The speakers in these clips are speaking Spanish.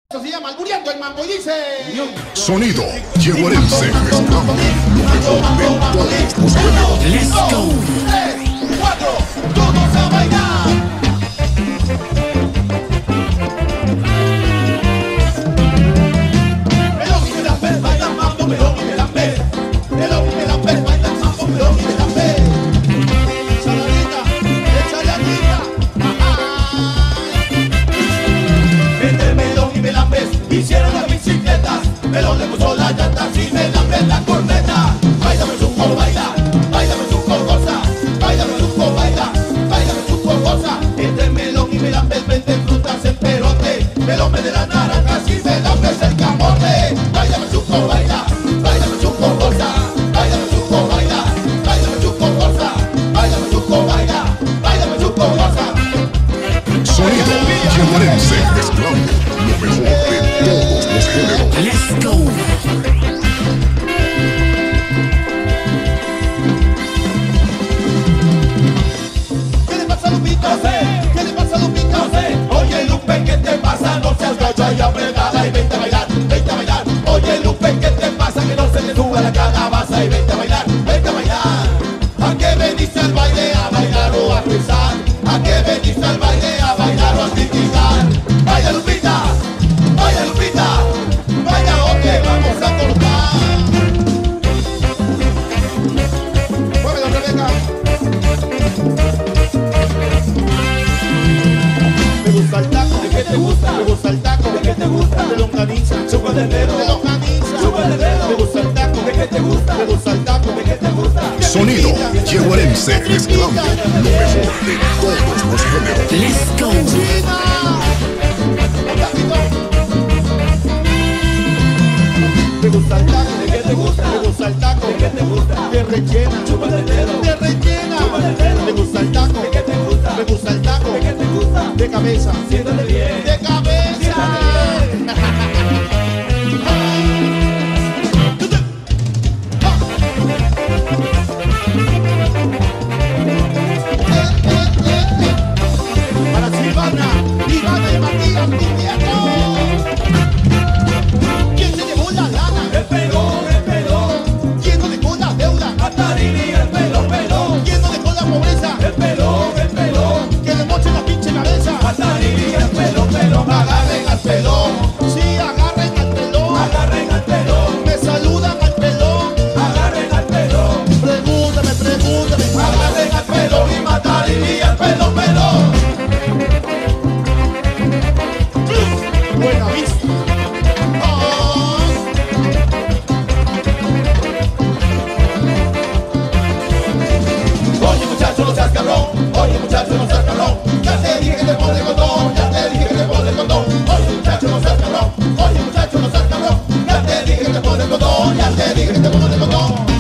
Eso se llama Alburiando el Mambo y dice... Sonido Yeguarense mezclando lo mejor de todos los géneros. Let's go. 3, 4, todos a bailar. Melón y Melambés bailan mambo, melón y Melambés. Melón y Melambés bailan mambo, melón y Melambés. Saladita, saladita. Entre Melón y Melambés hicieron las bicicletas. Melón le puso las llantas y Melambés la corneta. Báilame suco, baila, báilame suco, goza. Báilame suco, baila, báilame suco, goza. Entre Melón y Melambés venden frutas en perote. Melón vende las naranjas y Melambés el camote. Báilame suco, baila, báilame suco, goza. Báilame suco, baila, báilame suco, goza. Báilame suco, baila, báilame suco, goza. Sonido Yeguarense mezclando lo mejor de todos los géneros. Let's go. ¿Qué le pasa, Lupita? No sé. ¿Qué le pasa, Lupita? No sé. Oye, Lupe, ¿qué te pasa? No seas gacha y apretada y vente a bailar, vente a bailar. Oye, Lupe, ¿qué te pasa? Que no se te suba la calabaza y vente a bailar, vente a bailar. ¿A qué veniste al baile? ¿A bailar o a rezar? ¿A qué veniste al baile? ¿A bailar o a criticar? Vaya, Lupita, vaya, Lupita, vaya, o que vamos a cortar. Muévelo, Rebeca. Me gusta el taco, ¿de qué te gusta? Me gusta el taco, ¿de qué te gusta? De longaniza, chupa de dedo, de longaniza, chupa de dedo. Me gusta el taco, ¿de qué te gusta? Me gusta el taco, ¿de qué te gusta? Sonido Yeguarense mezclando lo mejor de todos los géneros. Let's go. ¡China! Un taquito. Me gusta el taco, ¿de qué te gusta? Me gusta el taco, ¿de qué te gusta? De rellena, chupa de dedo, de rellena, chupa de dedo. Me gusta el taco, ¿de qué te gusta? Me gusta el taco, ¿de qué te gusta? De cabeza, siéntate bien, de cabeza, siéntate bien. Para Silvana, Ivana y Matías, mi nieto. ¿Quién se llevó la lana? El pelón. ¿Quién no dejó la deuda? Atarini, el pelón. ¿Quién no dejó la pobreza? El pelón. Que le moche la pinche cabeza. Atarini, el pelón. Agarren al pelón. Sí, agarren al pelón. Agarren al pelón. Me saludan al pelón. Agarren al pelón. Pregúntame. Agarren al pelón y Matarini, el pelón. Buena vista. Oye muchacho, no seas cabrón. Oye muchacho, no seas cabrón. Ya te dije que te pone condón. Ya te dije que te pone condón. Oye muchacho, no seas cabrón. Oye muchacho, no seas cabrón. Ya te dije que te pone condón. Ya te dije que te pone condón.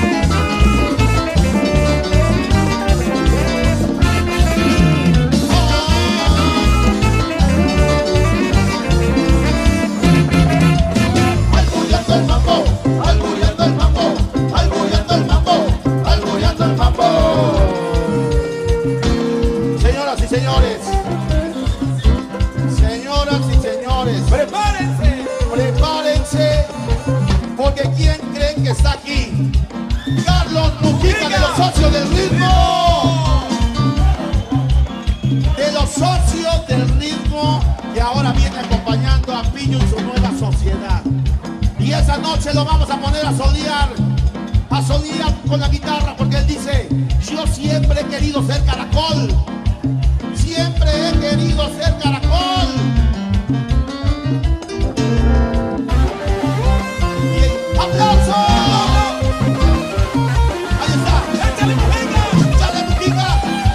Alburiando el mambo, alburiando el mambo, alburiando el mambo, alburiando el mambo. Señoras y señores, señoras y señores, prepárense, porque ¿quién creen que está aquí? Carlos Mujica, de los socios del ritmo. De los socios del ritmo, que ahora viene acompañando a Pillo en su nueva sociedad. Y esa noche lo vamos a poner a solear con la guitarra, porque él dice: yo siempre he querido ser caracol, siempre he querido ser caracol. Y ¡aplauso! Ahí está, échale Mujica, échale Mujica.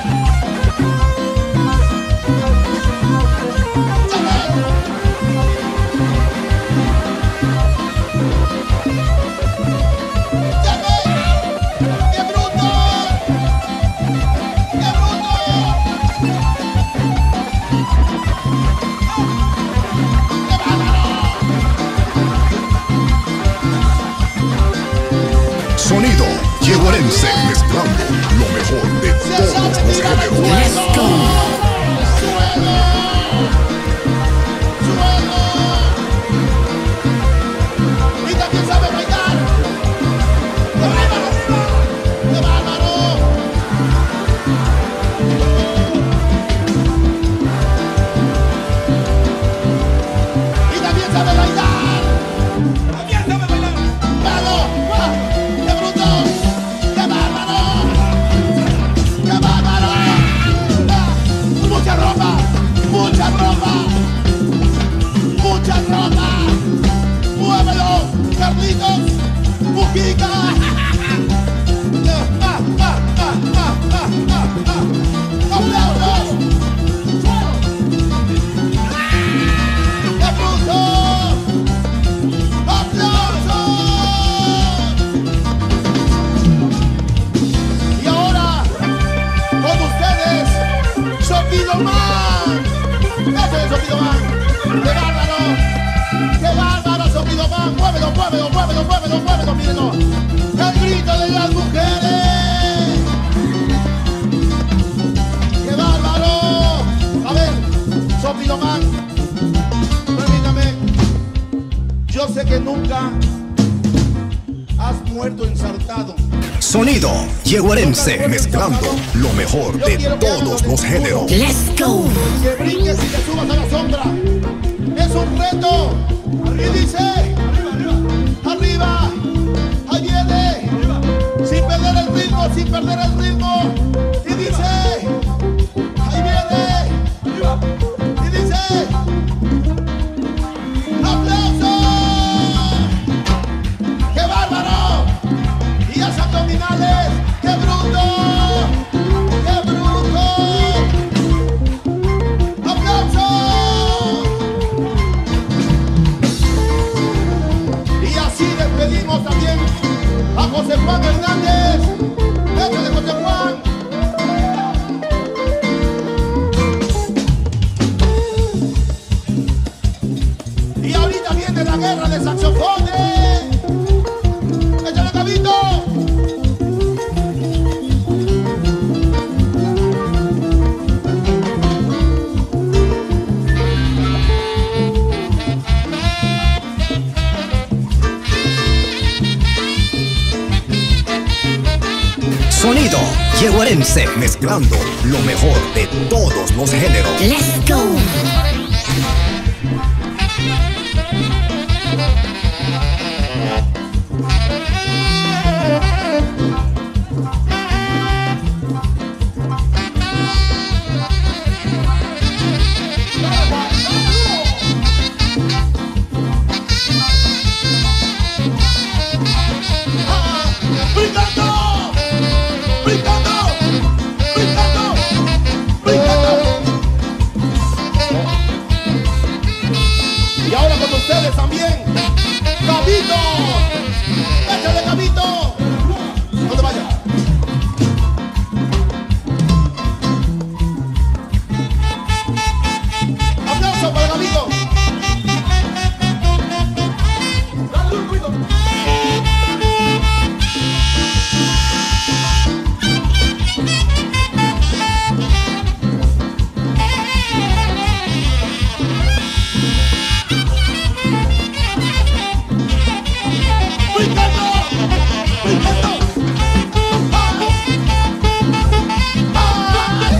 ¡Qué bruto! ¡Qué bruto! Sonido Yeguarense mezclando lo mejor de todos los géneros. Let's go. ¡Suelo! Kika. ¡Aplausos! ¡Qué bruto! ¡Aplausos! Y ahora, con ustedes, Sonido Man. Eso es Sonido Man. ¡Qué bárbaro! ¡Qué bárbaro, Sonido Man! ¡Muévelo, muévelo, muévelo, muévelo, muévelo! ¡Mírenlo! ¡El grito de las mujeres! ¡Qué bárbaro! A ver, Sonido Man, permítame. Yo sé que nunca has muerto ensartado. Sonido Yeguarense, mezclando lo mejor de todos los géneros. Let's go. Que brinques y te subas a la sombra. Es un reto. Y dice, arriba, ahí viene, sin perder el ritmo, sin perder el ritmo. Y dice, ahí viene, y dice, ¡aplausos! ¡Qué bárbaro! Y las abdominales, ¡qué bruto! ¡Qué bruto! ¡Aplausos! Y así despedimos también a José Juan Hernández. ¡Échale, José Juan! Y ahorita viene la guerra de saxofones. ¡Échale, Gabito! Sonido Yeguarense, mezclando lo mejor de todos los géneros. Let's go. ¡Brincando! ¡Brincando! ¡Brincando! ¡Brincando! Y ahora con ustedes también, Gabito. ¡Échale, Gabito! No te vayas. ¡Aplauso para Gabito! ¡Dale un ruido! ¡Brincando! ¡Brincando! ¡Ay!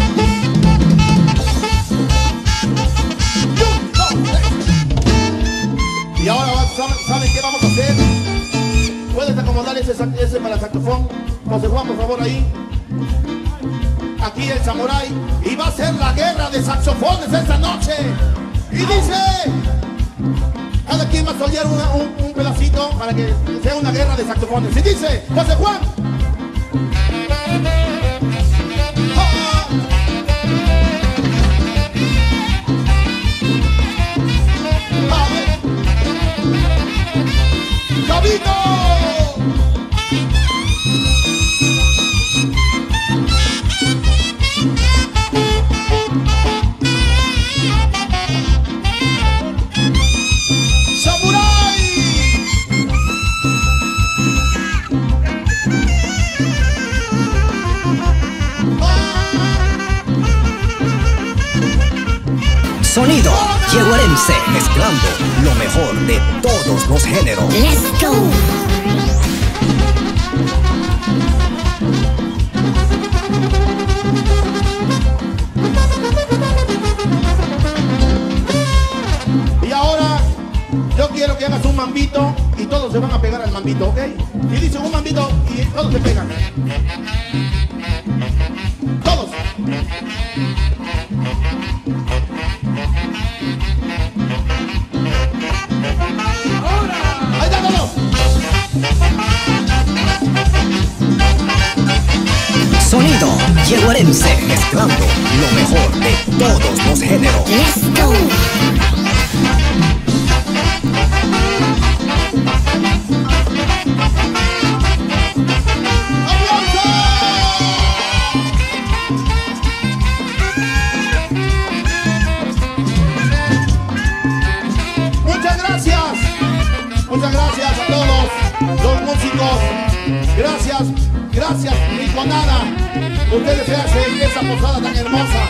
Y ahora ¿saben qué vamos a hacer? ¿Puedes acomodar ese para el saxofón? José Juan, por favor, ahí. Aquí el samurái. Y va a ser la guerra de saxofones esta noche. Y dice... Cada quien va a solear un pedacito para que sea una guerra de saxofones. Y dice, José Juan. ¡Ah! A ver. ¡Gabito! Sonido Yeguarense, mezclando lo mejor de todos los géneros. Let's go. Y ahora yo quiero que hagas un mambito y todos se van a pegar al mambito, ¿ok? Y dicen un mambito y todos se pegan. Todos. ¡Ahí está todos! Yeguarense, mezclando lo mejor de todos los géneros. Let's go. Muchas gracias a todos los músicos. Gracias, Rinconada. Ustedes se hacen esa posada tan hermosa.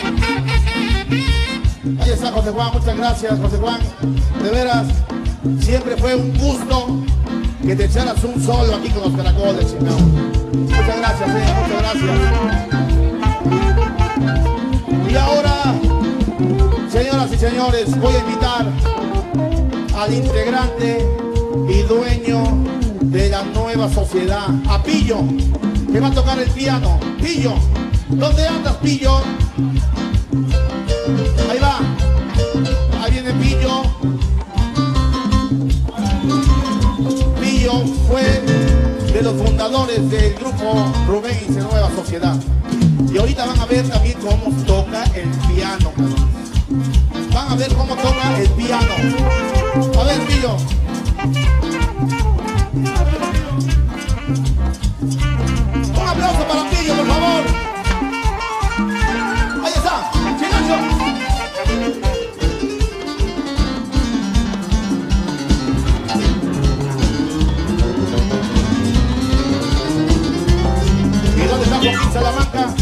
Ahí está José Juan, muchas gracias, José Juan. De veras, siempre fue un gusto que te echaras un solo aquí con los caracoles, chingado. Muchas gracias, muchas gracias. Y ahora, señoras y señores, voy a invitar al integrante y dueño de la nueva sociedad, a Pillo, que va a tocar el piano. Pillo, ¿dónde andas, Pillo? Ahí va, ahí viene Pillo. Pillo fue de los fundadores del grupo Rubén y su nueva sociedad. Y ahorita van a ver también cómo toca el piano. Van a ver cómo toca el piano. A ver, Pillo. Un aplauso para Pillo, por favor. Ahí está, Chinacho. ¿Y dónde está Joaquín Salamanca?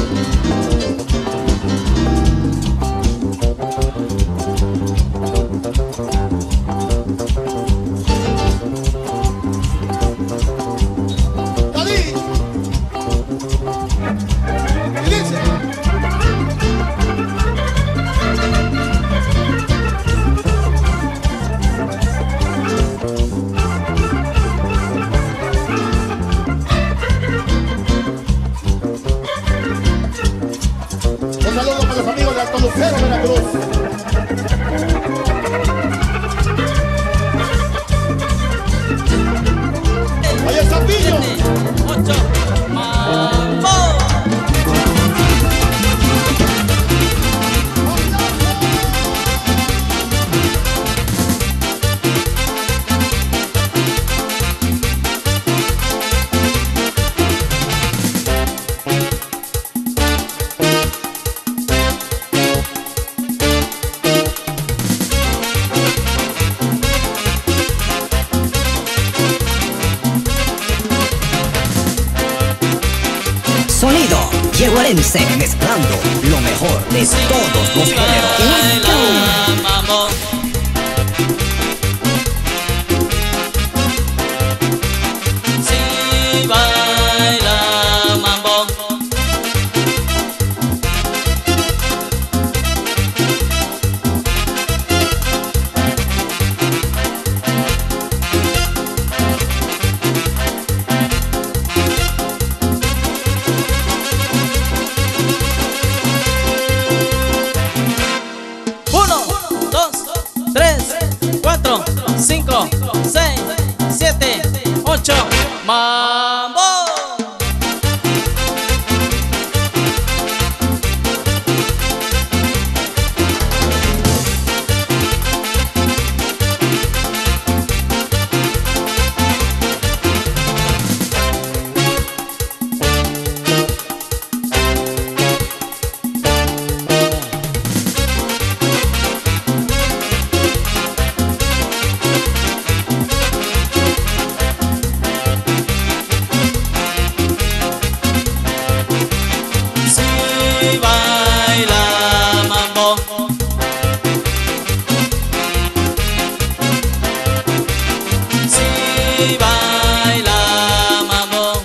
Un saludo para los amigos de Alto Lucero, Veracruz. Ahí está Pillo. 8, mambo. Sonido Yeguarense, mezclando lo mejor de todos los géneros. Let's go. Mambo. Si baila mambo. Uno, dos, tres, cuatro, cinco, seis, siete, ocho, mambo. Si baila mambo. Si baila mambo.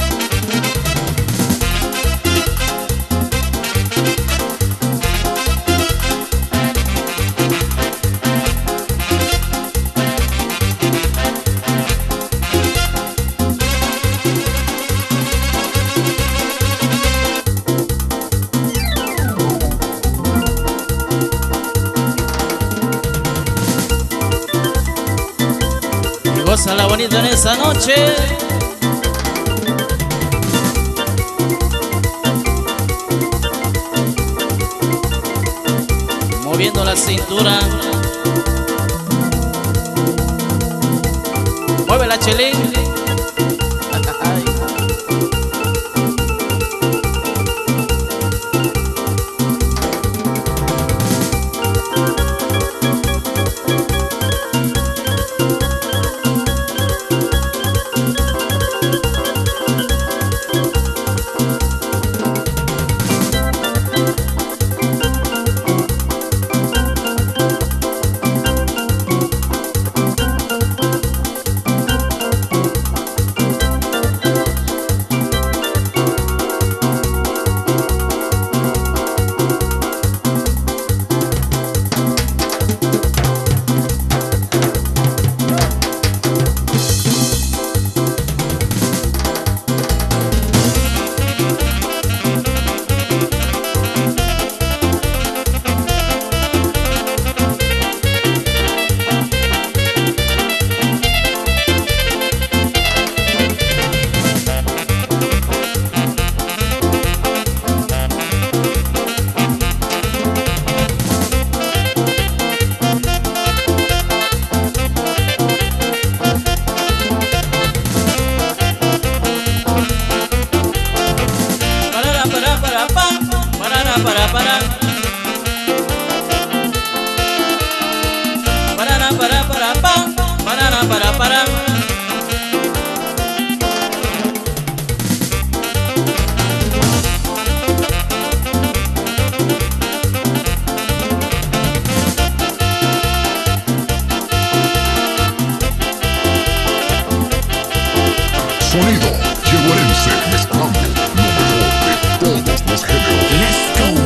Y gózala bonito en esa noche. moviendo la cintura. Mueve la chelín. Para. Sonido Yeguarense mezclando lo mejor de todos los géneros. Let's go.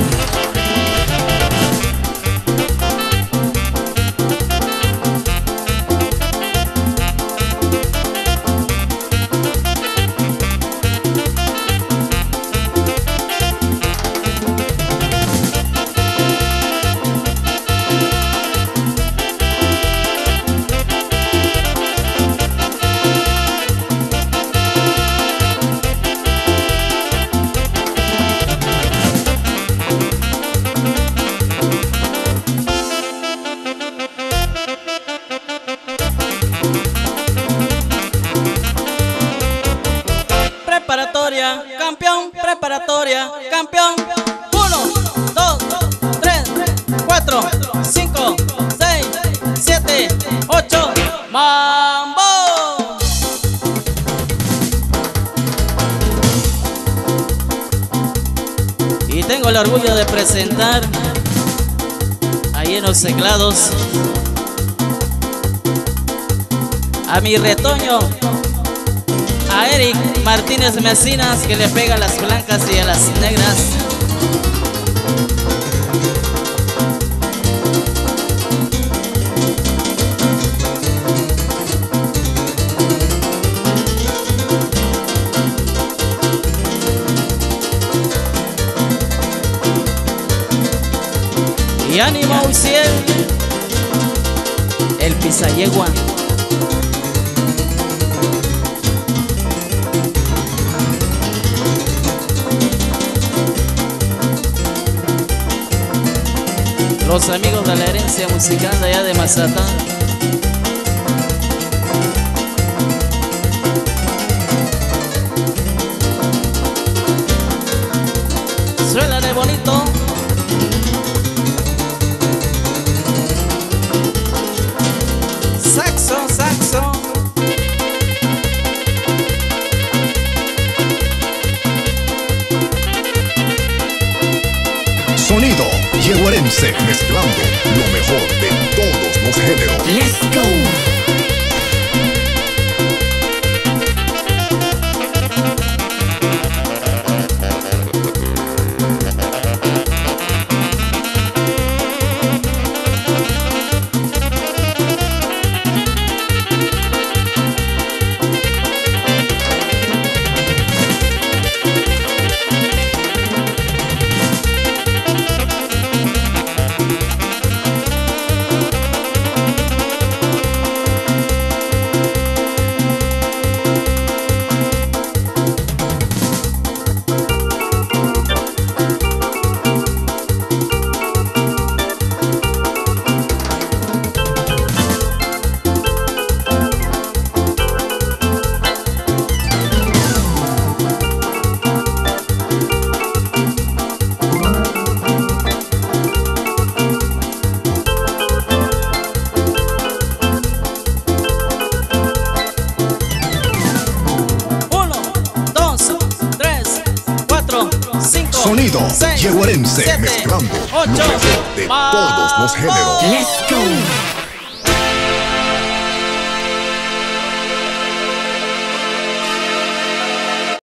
Preparatoria, campeón. 1, 2, 3, 4, 5, 6, 7, 8. ¡Mambo! Y tengo el orgullo de presentar ahí en los teclados a mi retoño, a Eric Martínez Mesinas, que le pega a las blancas y a las negras. Y ánimo Uciel, el Pisayegua. Los amigos de la herencia musical de allá de Mazatán. Suélale bonito. Saxo, saxo. Sonido Yeguarense mezclando lo mejor de todos los géneros. Let's go. Sonido 6, yeguarense 7, mezclando 8, lo mejor de ¡vamos! todos los géneros. Let's go.